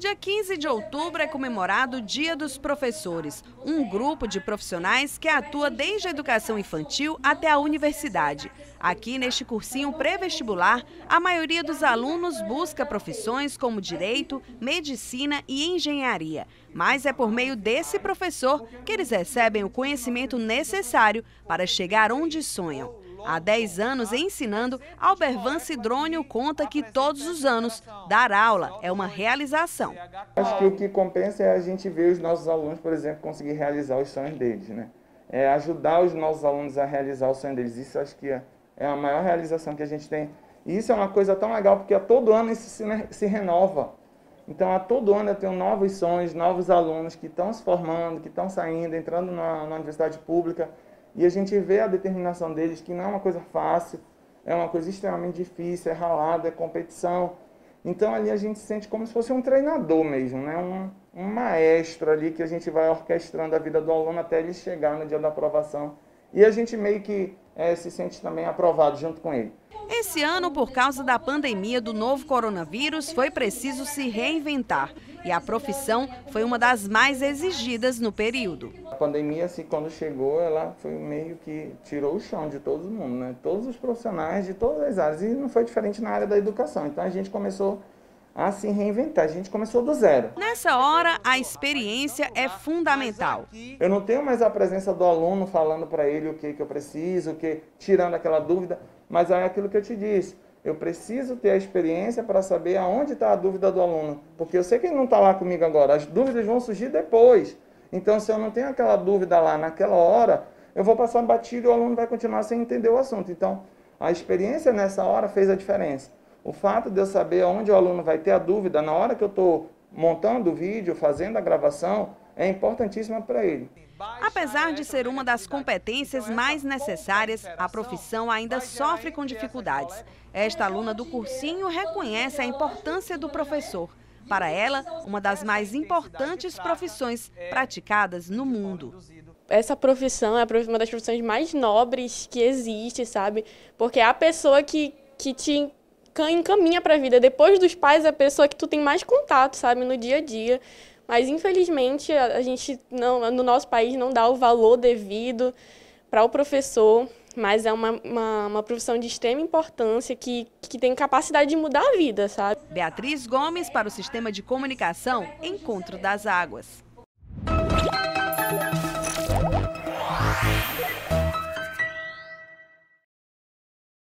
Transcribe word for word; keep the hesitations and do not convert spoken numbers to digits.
Dia quinze de outubro é comemorado o Dia dos Professores, um grupo de profissionais que atua desde a educação infantil até a universidade. Aqui neste cursinho pré-vestibular, a maioria dos alunos busca profissões como direito, medicina e engenharia. Mas é por meio desse professor que eles recebem o conhecimento necessário para chegar onde sonham. Há dez anos ensinando, Albervan Cidrônio conta que todos os anos dar aula é uma realização. Acho que o que compensa é a gente ver os nossos alunos, por exemplo, conseguir realizar os sonhos deles, né? É ajudar os nossos alunos a realizar o sonho deles. Isso acho que é a maior realização que a gente tem. E isso é uma coisa tão legal, porque a todo ano isso se, se renova. Então, a todo ano eu tenho novos sonhos, novos alunos que estão se formando, que estão saindo, entrando na, na universidade pública. E a gente vê a determinação deles, que não é uma coisa fácil, é uma coisa extremamente difícil, é ralado, é competição. Então ali a gente sente como se fosse um treinador mesmo, né? um, um maestro ali que a gente vai orquestrando a vida do aluno até ele chegar no dia da aprovação. E a gente meio que é, se sente também aprovado junto com ele. Esse ano, por causa da pandemia do novo coronavírus, foi preciso se reinventar. E a profissão foi uma das mais exigidas no período. A pandemia, assim, quando chegou, ela foi meio que tirou o chão de todo mundo, né? Todos os profissionais de todas as áreas. E não foi diferente na área da educação. Então a gente começou a se reinventar. A gente começou do zero. Nessa hora, a experiência é fundamental. Eu não tenho mais a presença do aluno falando para ele o que, que eu preciso, o que, tirando aquela dúvida, mas é aquilo que eu te disse. Eu preciso ter a experiência para saber aonde está a dúvida do aluno. Porque eu sei que ele não está lá comigo agora, as dúvidas vão surgir depois. Então, se eu não tenho aquela dúvida lá naquela hora, eu vou passar batido e o aluno vai continuar sem entender o assunto. Então, a experiência nessa hora fez a diferença. O fato de eu saber onde o aluno vai ter a dúvida na hora que eu estou montando o vídeo, fazendo a gravação, é importantíssima para ele. Apesar de ser uma das competências mais necessárias, a profissão ainda sofre com dificuldades. Esta aluna do cursinho reconhece a importância do professor. Para ela, uma das mais importantes profissões praticadas no mundo. Essa profissão é uma das profissões mais nobres que existe, sabe? Porque é a pessoa que, que te encaminha para a vida. Depois dos pais, é a pessoa que tu tem mais contato, sabe? No dia a dia. Mas, infelizmente, a gente, não, no nosso país, não dá o valor devido para o professor, mas é uma, uma, uma profissão de extrema importância que, que tem capacidade de mudar a vida, sabe? Beatriz Gomes para o Sistema de Comunicação Encontro das Águas.